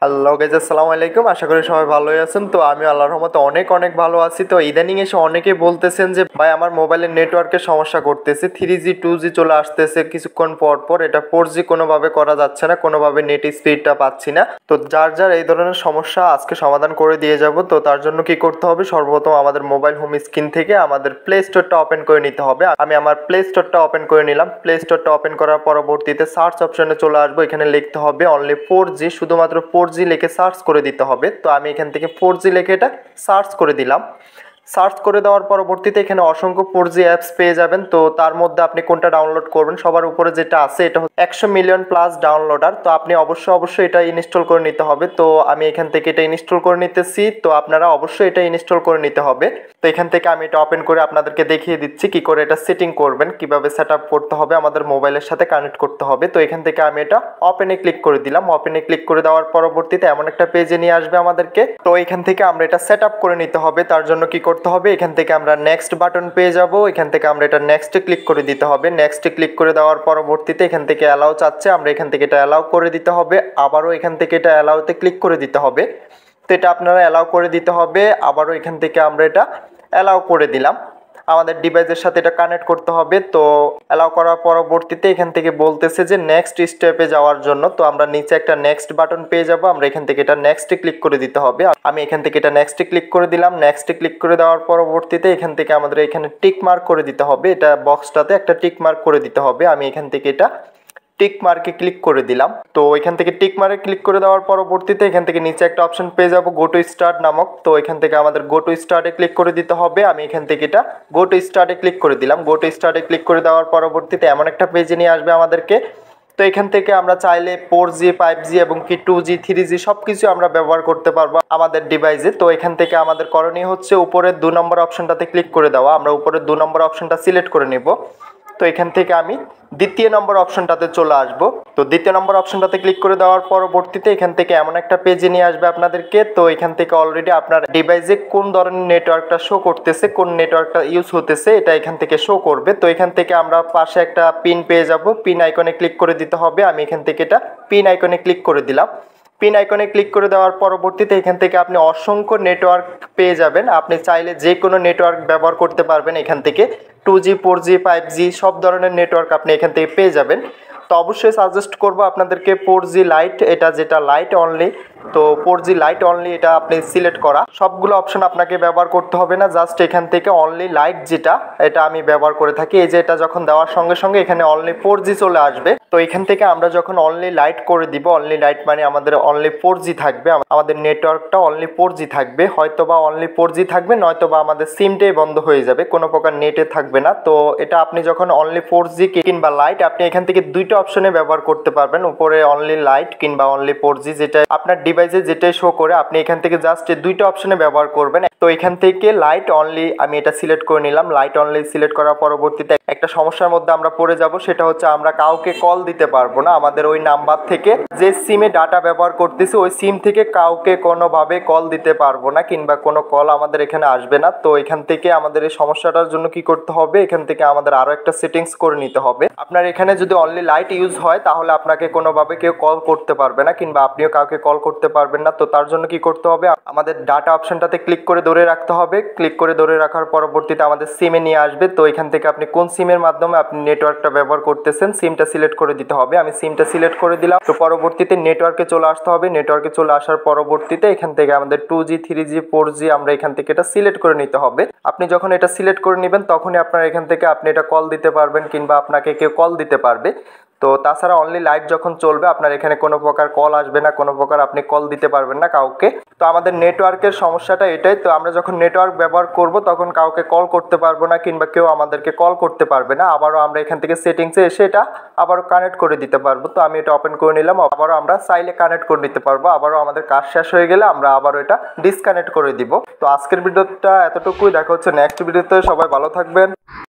Hello guys, আসসালামু আলাইকুম। আশা করি সবাই ভালোই আছেন। তো আমি আল্লাহর রহমতে অনেক অনেক ভালো আছি। তো ইদানিং এসে অনেকেই বলতেছেন যে ভাই আমার মোবাইলের নেটওয়ার্কের সমস্যা করতেছে, 3G 2G চলে আসতেছে কিছুক্ষণ পর পর, এটা 4G কোনোভাবে করা যাচ্ছে না, কোনোভাবে নেট স্পিডটা পাচ্ছি না। তো যার যার এই ধরনের সমস্যা আজকে সমাধান করে দিয়ে যাব। তো তার জন্য কি করতে হবে, সর্বপ্রথম আমাদের মোবাইল হোম স্ক্রিন থেকে আমাদের প্লে স্টোরটা ওপেন করে নিতে হবে। আমি আমার প্লে স্টোরটা ওপেন করে নিলাম। প্লে স্টোরটা ওপেন করার পরবর্তীতে সার্চ অপশনে চলে আসবো। এখানে লিখতে হবে অনলি 4G, শুধুমাত্র 4G লিখে সার্চ করে দিতে হবে। তো আমি এখান থেকে 4G লিখে এটা সার্চ করে দিলাম। সার্চ করে দেওয়ার পরবর্তীতে এখানে অসংখ্য 4G অ্যাপস পেয়ে যাবেন। তো তার মধ্যে আপনি কোনটা ডাউনলোড করবেন, সবার উপরে যেটা আছে এটা 100 মিলিয়ন প্লাস ডাউনলোডার। তো আপনি অবশ্যই এটা ইনস্টল করে নিতে হবে। তো আমি এখান থেকে এটা ইনস্টল করে নিতেছি। তো আপনারা অবশ্যই এটা ইনস্টল করে নিতে হবে। তো এখান থেকে আমি এটা ওপেন করে আপনাদেরকে দেখিয়ে দিচ্ছি কি করে এটা সেটিং করবেন, কিভাবে সেট আপ করতে হবে, আমাদের মোবাইলের সাথে কানেক্ট করতে হবে। তো এখান থেকে আমি এটা ওপেনে ক্লিক করে দিলাম। ওপেনে ক্লিক করে দেওয়ার পরবর্তীতে এমন একটা পেজে নিয়ে আসবে আমাদেরকে। তো এখান থেকে আমরা এটা সেট আপ করে নিতে হবে। তার জন্য কি করতে হবে, এখান থেকে আমরা নেক্সট বাটন পেয়ে যাব। এখান থেকে আমরা এটা নেক্সটে ক্লিক করে দিতে হবে। নেক্সটে ক্লিক করে দেওয়ার পরবর্তীতে এখান থেকে অ্যালাউ চাচ্ছে, আমরা এখান থেকে এটা অ্যালাউ করে দিতে হবে। আবারও এখান থেকে এটা অ্যালাউতে ক্লিক করে দিতে হবে। তো এটা আপনারা অ্যালাউ করে দিতে হবে। আবারও এখান থেকে আমরা এটা অ্যালাউ করে দিলাম। আমাদের ডিভাইসের সাথে এটা কানেক্ট করতে হবে। তো অ্যালাউ করার পরবর্তীতে এখান থেকে বলতেছে যে নেক্সট স্টেপে যাওয়ার জন্য। তো আমরা নিচে একটা নেক্সট বাটন পেয়ে যাব, আমরা এখান থেকে এটা নেক্সটে ক্লিক করে দিতে হবে। আমি এখান থেকে এটা নেক্সটে ক্লিক করে দিলাম। নেক্সটে ক্লিক করে দেওয়ার পরবর্তীতে এখান থেকে আমাদের এখানে টিক মার্ক করে দিতে হবে। এটা বক্সটাতে একটা টিক মার্ক করে দিতে হবে। আমি এখান থেকে এটা টিক মার্কে ক্লিক করে দিলাম। তো এখান থেকে টিক মার্কে ক্লিক করে দেওয়ার পরবর্তীতে এখান থেকে নিচে একটা অপশন পেয়ে যাব গো টু স্টার্ট নামক। তো এখান থেকে আমাদের গো টু স্টার্টে ক্লিক করে দিতে হবে। আমি এখান থেকে এটা গো টু স্টার্টে ক্লিক করে দিলাম। গো টু স্টার্টে ক্লিক করে দেওয়ার পরবর্তীতে এমন একটা পেজে নিয়ে আসবে আমাদেরকে। তো এখান থেকে আমরা চাইলে 4G 5G এবং কি 2G 3G সব কিছু আমরা ব্যবহার করতে পারবো আমাদের ডিভাইসে। তো এখান থেকে আমাদের করণীয় হচ্ছে উপরের 2 নম্বর অপশনটাতে ক্লিক করে দেওয়া। আমরা উপরের 2 নম্বর অপশনটা সিলেক্ট করে নেব। তো এখান থেকে আমি দ্বিতীয় নম্বর অপশনটাতে চলে আসব। তো দ্বিতীয় নম্বর অপশনটাতে ক্লিক করে দেওয়ার পরবর্তীতে এখান থেকে এমন একটা পেজে নিয়ে আসবে আপনাদেরকে। তো এখান থেকে অলরেডি আপনার ডিভাইসে কোন ধরনের নেটওয়ার্কটা শো করতেছে, কোন নেটওয়ার্কটা ইউজ হতেছে এটা এখান থেকে শো করবে। তো এখান থেকে আমরা পাশে একটা পিন পেয়ে যাব, পিন আইকনে ক্লিক করে দিতে হবে। আমি এখান থেকে এটা পিন আইকনে ক্লিক করে দিলাম। পিন আইকনে ক্লিক করে দেওয়ার পরবর্তীতে এখান থেকে আপনি অসংখ্য নেটওয়ার্ক পেয়ে যাবেন। আপনি চাইলে যে কোনো নেটওয়ার্ক ব্যবহার করতে পারবেন এখান থেকে। 2G 4G 5G সব ধরনের নেটওয়ার্ক আপনি এখান থেকে পেয়ে যাবেন। তো অবশ্যই সাজেস্ট করব আপনাদেরকে 4G লাইট, এটা যেটা লাইট অনলি। তো 4G লাইট অনলি এটা আপনি সিলেক্ট করা, সবগুলো অপশন আপনাকে ব্যবহার করতে হবে না। জাস্ট এখান থেকে অনলি লাইট যেটা, এটা আমি ব্যবহার করে থাকি। এই যে এটা যখন দেওয়ার সঙ্গে সঙ্গে এখানে অনলি 4G চলে আসবে। তো এখান থেকে আমরা যখন অনলি লাইট করে দিব, অনলি লাইট মানে আমাদের অনলি 4G থাকবে, আমাদের নেটওয়ার্কটা অনলি 4G থাকবে। হয়তোবা অনলি 4G থাকবে, নয়তোবা আমাদের সিমটাই বন্ধ হয়ে যাবে, কোনো প্রকার নেটে থাকবে না। তো এটা আপনি যখন অনলি 4G কিংবা লাইট, আপনি এখান থেকে দুইটা অপশনে ব্যবহার করতে পারবেন। উপরে অনলি লাইট কিংবা অনলি 4G, যেটা আপনার ডিভাইসে যেটাই শো করে আপনি এখান থেকে জাস্ট এই দুইটা অপশনে ব্যবহার করবেন। তো এখান থেকে লাইট অনলি আমি এটা সিলেক্ট করে নিলাম। লাইট অনলি সিলেক্ট করার পরবর্তীতে একটা সমস্যার মধ্যে আমরা পড়ে যাব, সেটা হচ্ছে আমরা কাউকে কল দিতে পারবো না। আমাদের ওই নাম্বার থেকে যে সিমে ডাটা ব্যবহার করতেছি ওই সিম থেকে কাউকে কোনোভাবে কল দিতে পারবো না, কিংবা কোনো কল আমাদের এখানে আসবে না। তো এখান থেকে আমাদের এই সমস্যাটার জন্য কি করতে হবে, এখান থেকে আমাদের আরো একটা সেটিংস করে নিতে হবে। আপনার এখানে যদি অনলি লাইট ইউজ হয় তাহলে আপনাকে কোনোভাবে কেউ কল করতে পারবে না, কিংবা আপনিও কাউকে কল করতে পারবেন না। তো তার জন্য কি করতে হবে, আমাদের ডাটা অপশনটাতে ক্লিক করে ধরে রাখতে হবে। ক্লিক করে ধরে রাখার পরবর্তীতে আমাদের সিমে নিয়ে আসবে। তো এখান থেকে আপনি কোন সিমের মাধ্যমে আপনি নেটওয়ার্কটা ব্যবহার করতেছেন সিমটা সিলেক্ট করে দিতে হবে। আমি সিমটা সিলেক্ট করে দিলাম। তো পরবর্তীতে নেটওয়ার্কে চলে আসতে হবে। নেটওয়ার্কে চলে আসার পরবর্তীতে এখান থেকে আমাদের 2G 3G 4G আমরা এখান থেকে এটা সিলেক্ট করে নিতে হবে। আপনি যখন এটা সিলেক্ট করে নেবেন তখনই আপনার এখান থেকে আপনি এটা কল দিতে পারবেন, কিংবা আপনাকে কেউ কল দিতে পারবে। তো তাছাড়া অনলি লাইট যখন চলবে আপনার এখানে কোনো প্রকার কল আসবে না, কোনো প্রকার আপনি কল দিতে পারবেন না কাউকে। তো আমাদের নেটওয়ার্কের সমস্যাটা এটাই। তো আমরা যখন নেটওয়ার্ক ব্যবহার করব তখন কাউকে কল করতে পারবো না, কিংবা কেউ আমাদেরকে কল করতে পারবে না। আবারও আমরা এখান থেকে সেটিংসে এসে এটা আবারও কানেক্ট করে দিতে পারবো। তো আমি এটা ওপেন করে নিলাম। আবারও আমরা চাইলে কানেক্ট করে নিতে পারবো। আবারও আমাদের কাজ শেষ হয়ে গেলে আমরা আবারও এটা ডিসকানেক্ট করে দিব। তো আজকের ভিডিওটা এতটুকুই। দেখা হচ্ছে নেক্সট ভিডিওতে। সবাই ভালো থাকবেন।